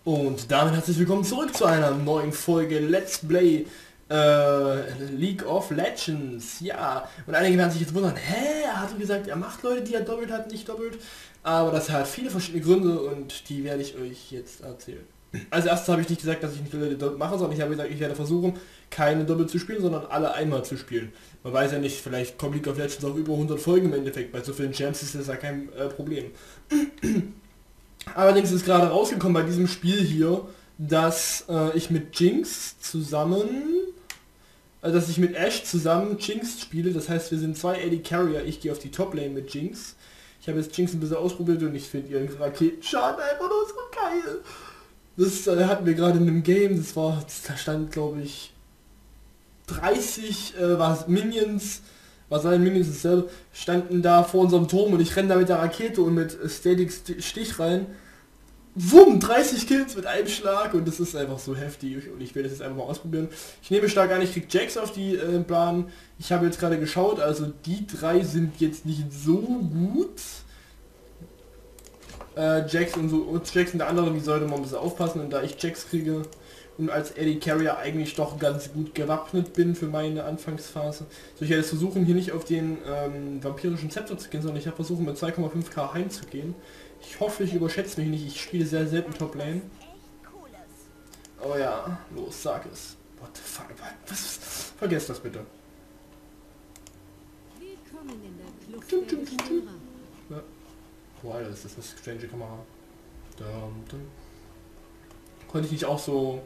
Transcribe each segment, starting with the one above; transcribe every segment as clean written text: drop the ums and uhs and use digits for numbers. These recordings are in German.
Und damit herzlich willkommen zurück zu einer neuen Folge Let's Play League of Legends. Ja, und einige werden sich jetzt wundern, hä, er hat gesagt, er macht Leute, die er doppelt hat, nicht doppelt. Aber das hat viele verschiedene Gründe und die werde ich euch jetzt erzählen. Als erstes habe ich nicht gesagt, dass ich nicht Leute doppelt mache, sondern ich habe gesagt, ich werde versuchen, keine doppelt zu spielen, sondern alle einmal zu spielen. Man weiß ja nicht, vielleicht kommt League of Legends auch über 100 Folgen im Endeffekt. Bei so vielen Champs ist das ja kein Problem. Allerdings ist gerade rausgekommen bei diesem Spiel hier, dass ich mit Jinx zusammen, dass ich mit Ashe zusammen Jinx spiele. Das heißt, wir sind zwei AD Carrier. Ich gehe auf die Top Lane mit Jinx. Ich habe jetzt Jinx ein bisschen ausprobiert und ich finde ihren Raketenschaden einfach nur so geil. Das hatten wir gerade in einem Game. Da stand glaube ich 30 Minions. Was seien Minions dasselbe, standen da vor unserem Turm und ich renne da mit der Rakete und mit Static Stich rein. Wumm, 30 Kills mit einem Schlag und das ist einfach so heftig und ich will das jetzt einfach mal ausprobieren. Ich nehme stark an, ich krieg Jax auf die Bahn. Ich habe jetzt gerade geschaut, also die drei sind jetzt nicht so gut. Jax und der andere, die sollte man ein bisschen aufpassen und da ich Jax kriege und als AD Carrier eigentlich doch ganz gut gewappnet bin für meine Anfangsphase. So, ich werde jetzt versuchen, hier nicht auf den vampirischen Zepter zu gehen, sondern ich habe versucht mit 2,5k heimzugehen. Ich hoffe, ich überschätze mich nicht. Ich spiele sehr selten Top Lane. Oh ja, los, sag es. What the fuck? Was? Vergesst das bitte. Ja. Wow, das ist eine strange Kamera. Konnte ich nicht auch so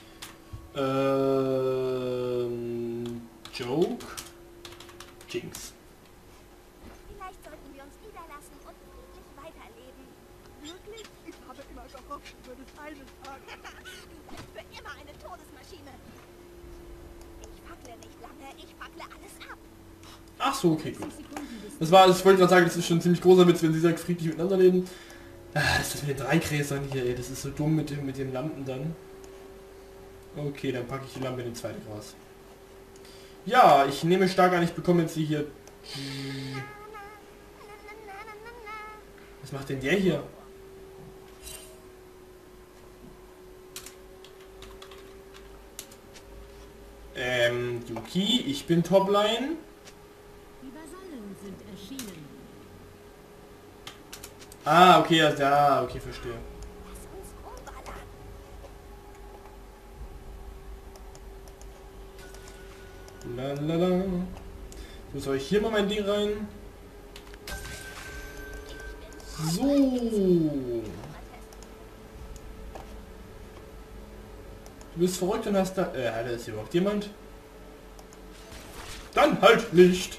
Joke? Jinx. Vielleicht sollten wir uns niederlassen und friedlich weiterleben. Wirklich? Ich habe immer gehofft, du würdest eines Tages. Du bist für immer eine Todesmaschine. Ich fackle nicht lange, ich fackle alles ab. Ach so, okay, gut. Ich wollte gerade sagen, das ist schon ein ziemlich großer Witz, wenn sie sagt, friedlich miteinander leben. Das ist mit den 3 Gräsern hier, ey. Das ist so dumm mit den Lampen dann. Okay, dann packe ich die Lampe in den zweiten Gras. Ja, ich nehme stark an, ich bekomme jetzt hier... Was macht denn der hier? Yuki, ich bin Topline. Die Vasallen sind erschienen. Ah, okay, ja, okay, verstehe. Lass uns rumballern. Lalala. So, soll ich hier mal mein Ding rein? So. Du bist verrückt und hast da... da ist hier überhaupt jemand? Dann halt nicht!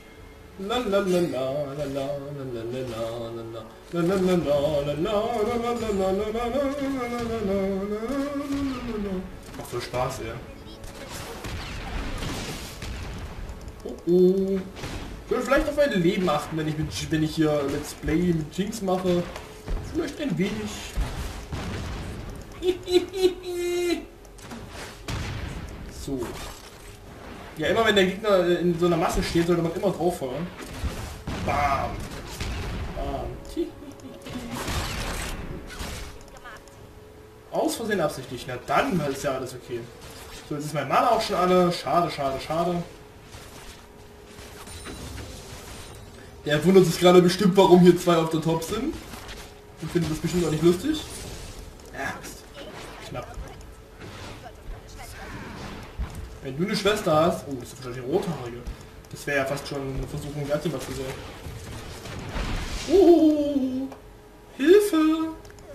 Macht so Spaß, ja. Oh oh. Ich würde vielleicht auf mein Leben achten, wenn ich hier Let's Play mit Jinx mache. Vielleicht ein wenig. So. Ja, immer wenn der Gegner in so einer Masse steht, sollte man immer drauf feuern. Bam. Bam. Aus Versehen absichtlich. Na dann ist ja alles okay. So, jetzt ist mein Mana auch schon alle. Schade, schade, schade. Der wundert sich gerade bestimmt, warum hier 2 auf der Top sind. Und findet das bestimmt auch nicht lustig. Ja, knapp. Wenn du eine Schwester hast... Oh, das ist wahrscheinlich eine rothaarige. Das wäre ja fast schon eine Versuchung, Gattin was zu sagen. Oh, Hilfe!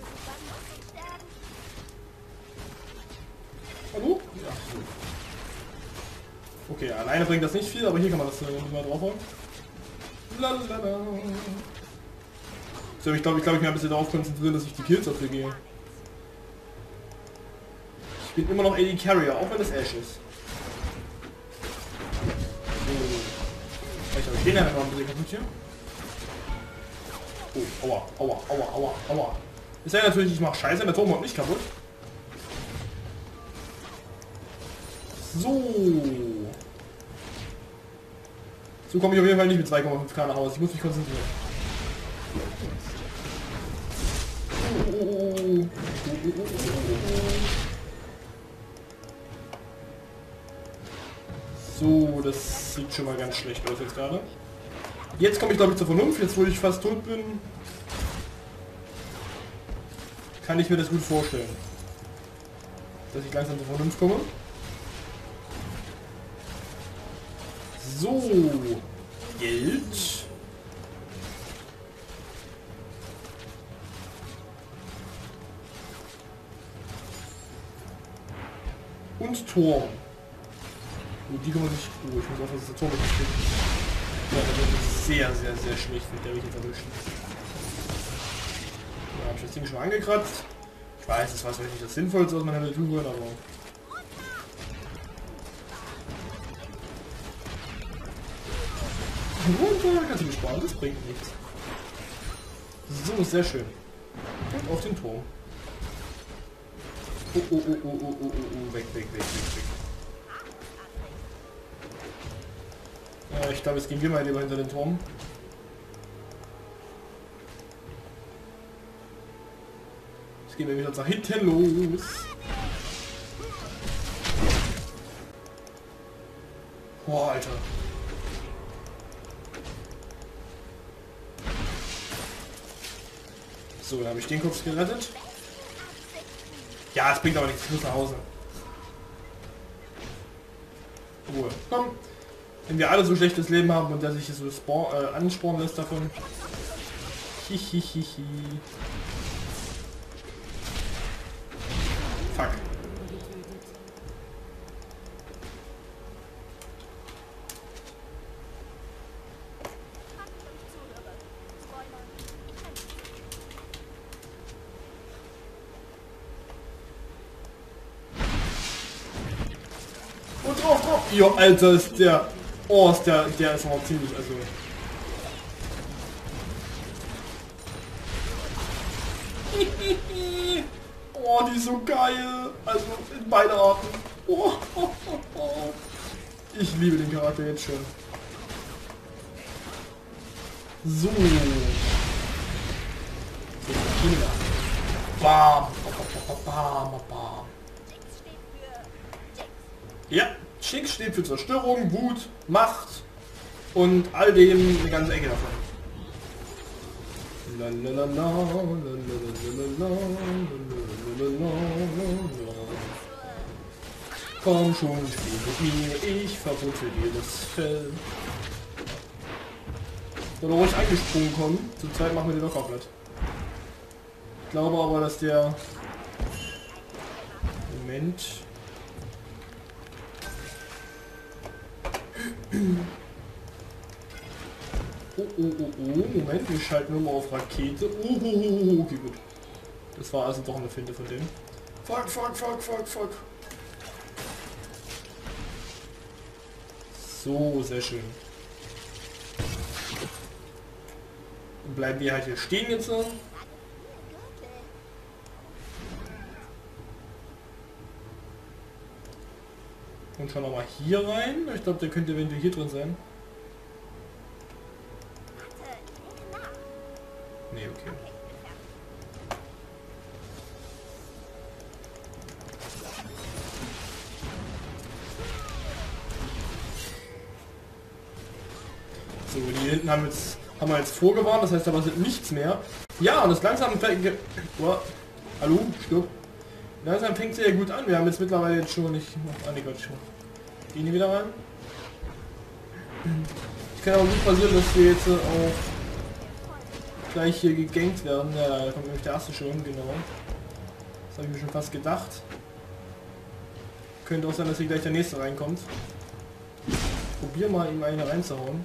Hallo? Ja. Okay, alleine bringt das nicht viel, aber hier kann man das mal draufhauen. Lalalala. So, ich glaube, ich mich ein bisschen darauf konzentrieren, dass ich die Kills abgehe. Ich bin immer noch AD Carrier, auch wenn das Ashe ist. Vielleicht habe ich den ja noch ein bisschen kaputt hier. Oh, aua, aua, aua, aua, aua. Ist ja natürlich, ich mache Scheiße, der Turm macht nicht kaputt. So. So komme ich auf jeden Fall nicht mit 2,5k nach Hause. Ich muss mich konzentrieren. Oh. So, das sieht schon mal ganz schlecht aus jetzt gerade. Jetzt komme ich glaube ich zur Vernunft, jetzt wo ich fast tot bin. Kann ich mir das gut vorstellen. Dass ich langsam zur Vernunft komme. So, Geld. Und Tor. Oh, die kann man sich... Oh, ich muss aufpassen, dass der Tor nicht steht. Ja, das ist sehr, sehr, sehr schlecht, mit der ich jetzt erwischen. Ja, hab ich das Ding schon angekratzt. Ich weiß, das war vielleicht nicht das Sinnvollste, was man hätte tun können, aber... Runter, kannst du mich sparen, das bringt nichts. So, sehr schön. Und auf den Turm. Oh, oh, oh, oh, oh, oh, oh, weg, weg, weg, weg, weg. Ja, ich glaube, es gehen wir mal lieber hinter den Turm. Jetzt gehen wir wieder nach hinten los. Boah, Alter. So, dann habe ich den Kopf gerettet. Ja, es bringt aber nichts. Ich muss nach Hause. Ruhe. Komm. Wenn wir alle so schlechtes Leben haben und der sich so anspornen lässt davon. Hihihihi. Fuck. Und drauf, drauf. Jo, Alter, ist der... Oh, ist der ist aber ziemlich, also... Oh, die ist so geil. Also, in beide Arten. Oh, oh, oh, oh. Ich liebe den Charakter jetzt schon. So. Bam. Bam, bam. Ja, Jinx steht für Zerstörung, Wut, Macht und all dem eine ganze Ecke davon. Komm schon, spiel mit mir, ich verbutte dir das Fell. Soll ruhig eingesprungen kommen, zur Zeit machen wir den noch komplett. Ich glaube aber, dass der... Moment... Oh, oh, oh, oh, Moment, wir schalten nur mal auf Rakete. Oh, oh, oh, okay, gut. Das war also doch eine Finte von dem. Fuck, fuck, fuck, fuck, fuck. So, sehr schön. Dann bleiben wir halt hier stehen jetzt. Und schauen wir mal hier rein. Ich glaube, der könnte eventuell hier drin sein. Nee, okay. So, die hinten haben wir jetzt vorgewarnt, das heißt, da passiert nichts mehr. Ja, und das langsam fängt... Oh, hallo, stopp. Langsam fängt sehr gut an. Wir haben jetzt mittlerweile jetzt schon nicht... Ah, ne, Gott, schon. Gehen die wieder rein? Es kann aber gut passieren, dass wir jetzt auch gleich hier gegankt werden. Ja, da kommt nämlich der erste schon, genau. Das habe ich mir schon fast gedacht. Könnte auch sein, dass hier gleich der nächste reinkommt. Probier mal, ihm eine reinzuhauen.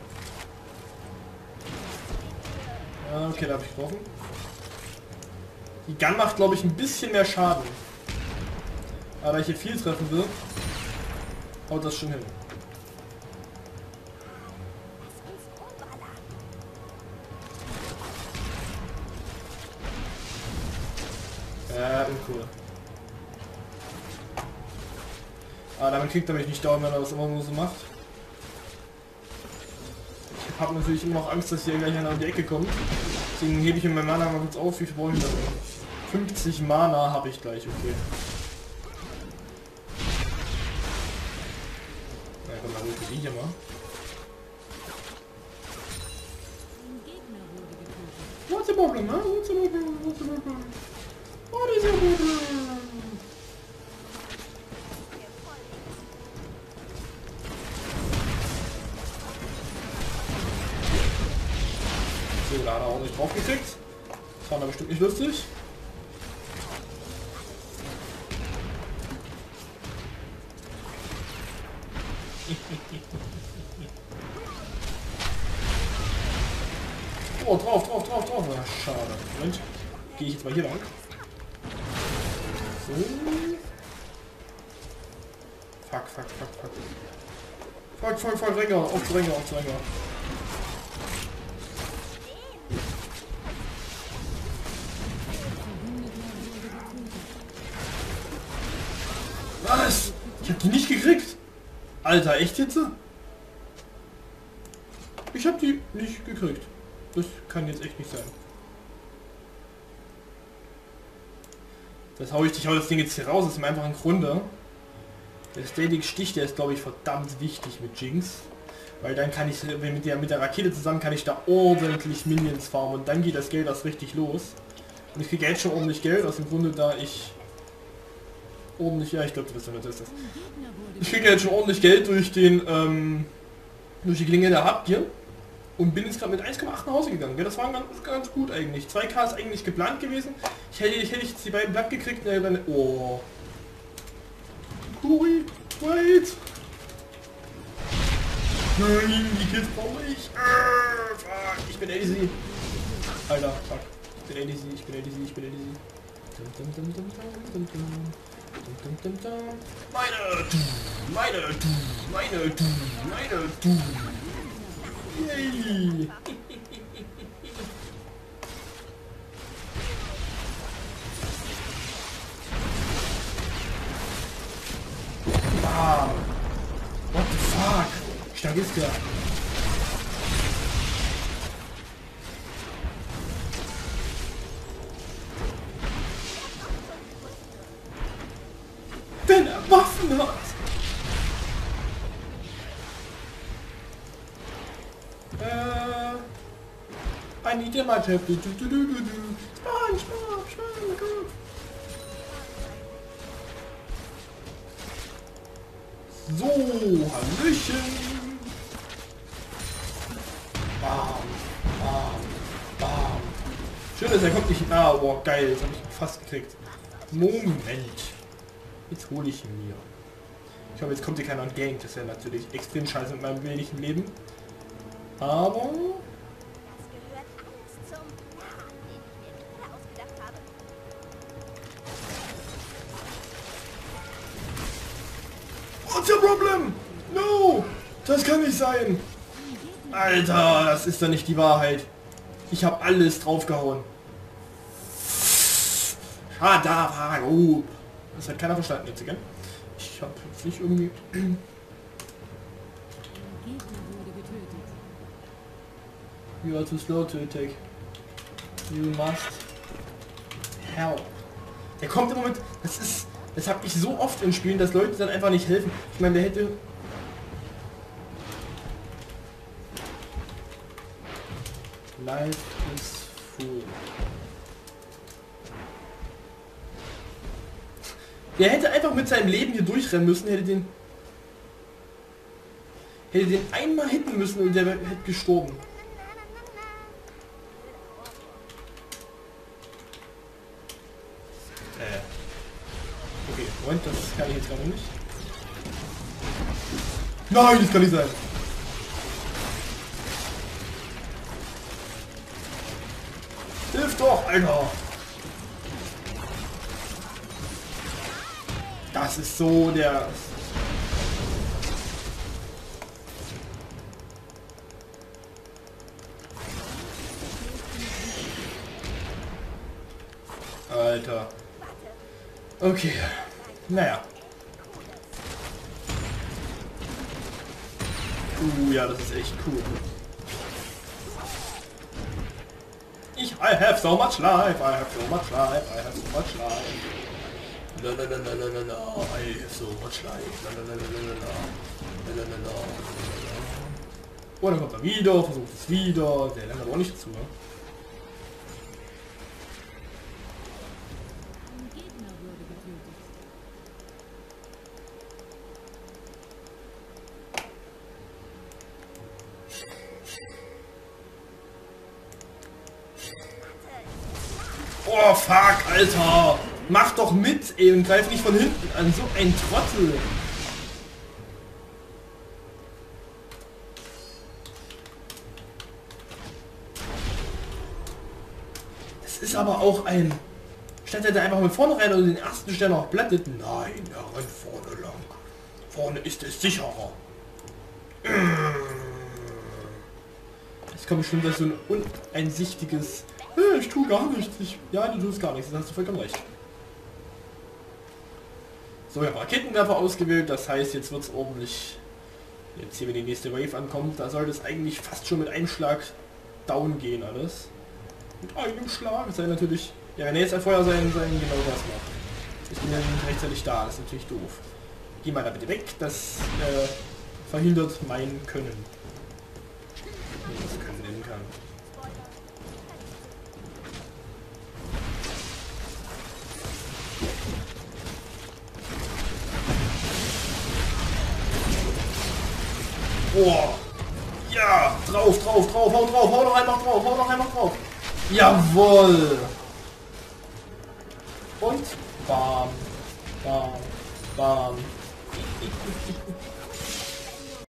Ja, okay, da habe ich getroffen. Die Gun macht, glaube ich, ein bisschen mehr Schaden. Aber da ich hier viel treffen will, haut das schon hin. Uncool. Aber damit kriegt er mich nicht down, wenn er das immer nur so macht. Ich habe natürlich immer noch Angst, dass hier gleich einer um die Ecke kommt. Deswegen hebe ich mir meinen Mana mal kurz auf, wie viel brauche ich da? 50 Mana habe ich gleich, okay. Na komm, dann rufe ich hier mal. Ein Gegner wurde getötet. What's the problem, huh? What's the problem? What's the problem? What is the problem? So, da hat er auch nicht drauf gekriegt. Das war da bestimmt nicht lustig. Oh, drauf. Ja, schade. Moment. Gehe ich jetzt mal hier lang. So. Fuck. Ränger. Auf Ränger. Was? Ich hab die nicht gekriegt. Alter, echt jetzt? Ich hab die nicht gekriegt. Das kann jetzt echt nicht sein. Ich hau das Ding jetzt hier raus, aus einem einfachen Grunde. Der Static Stich, der ist glaube ich verdammt wichtig mit Jinx. Weil dann kann ich, mit der Rakete zusammen kann ich da ordentlich Minions farmen und dann geht das Geld erst richtig los. Und ich kriege jetzt schon ordentlich Geld, aus dem Grunde da ich ordentlich, ja ich glaube du wisst was ist das. Ich kriege jetzt schon ordentlich Geld durch den, durch die Klinge der Habgier. Und bin jetzt gerade mit 1,8 nach Hause gegangen. Ja, das war ganz gut eigentlich. 2K ist eigentlich geplant gewesen. Hätte ich jetzt die beiden Blatt gekriegt, dann... Oh. Kuri, wait. Nein, die Kills brauche ich. Fuck, ich bin easy. Alter, fuck. Ich bin easy. Meine. Yay! Bam! What the fuck? Wie stark ist der? Wenn er Waffen hat! I need a match. SpongeBob. So, Hallöchen. Bam. Schön, dass er kommt nicht... Ah, boah, geil. Jetzt habe ich ihn fast gekriegt. Moment. Jetzt hole ich ihn mir. Ich hoffe, jetzt kommt hier keiner und gankt. Das wäre natürlich extrem scheiße mit meinem wenigen Leben. Aber... What's your problem? No! Das kann nicht sein! Alter, das ist doch nicht die Wahrheit. Ich habe alles draufgehauen. Schadavago. Das hat keiner verstanden jetzt, gell? Ich habe jetzt nicht irgendwie... You are too slow to attack. You must help. Der kommt im Moment... Das habe ich so oft in Spielen, dass Leute dann einfach nicht helfen. Ich meine, der hätte... Life is full. Der hätte einfach mit seinem Leben hier durchrennen müssen, hätte den einmal hitten müssen und der hätte gestorben. Okay, Moment, das kann ich jetzt gerade nicht. Nein, das kann nicht sein. Hilf doch, Alter! Das ist so der... Alter. Okay. Naja. Ja, das ist echt cool. Ich I have so much life, I have so much life, I have so much life. La la la la la la la, I have so much life. La la la la la la la la la la. Oh, dann kommt er wieder, versucht es wieder. Der lernt aber auch nicht zu, ne? Ein Gegner wurde getötet. Oh, fuck, Alter. Mach doch mit, ey, und greif nicht von hinten an. So ein Trottel. Das ist aber auch ein... Statt er da einfach mit vorne rein oder den ersten Stern noch blattet. Nein, er rennt vorne lang. Vorne ist es sicherer. Es kommt bestimmt so ein uneinsichtiges... Ich tue gar nichts. Ja, du tust gar nichts. Das hast du vollkommen recht. So, ich habe Raketenwerfer ausgewählt. Das heißt, jetzt wird es ordentlich... Jetzt hier, wenn die nächste Wave ankommt, da sollte es eigentlich fast schon mit einem Schlag down gehen alles. Mit einem Schlag. Das sei natürlich... Ja, wenn er jetzt ein Feuer sein genau das macht. Ich bin ja nicht rechtzeitig da. Das ist natürlich doof. Geh mal da bitte weg. Das verhindert mein Können. Wenn ich das Können nennen kann. Boah. Ja, drauf, hau noch einmal drauf. Jawohl. Und bam, bam, bam.